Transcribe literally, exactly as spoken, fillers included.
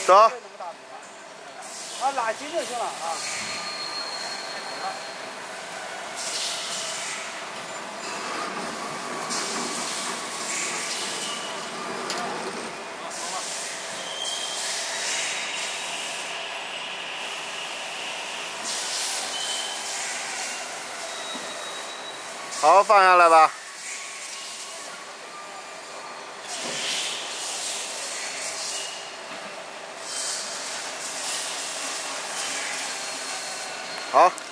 走。 啊，拉紧就行了啊。 好，放下来吧。好。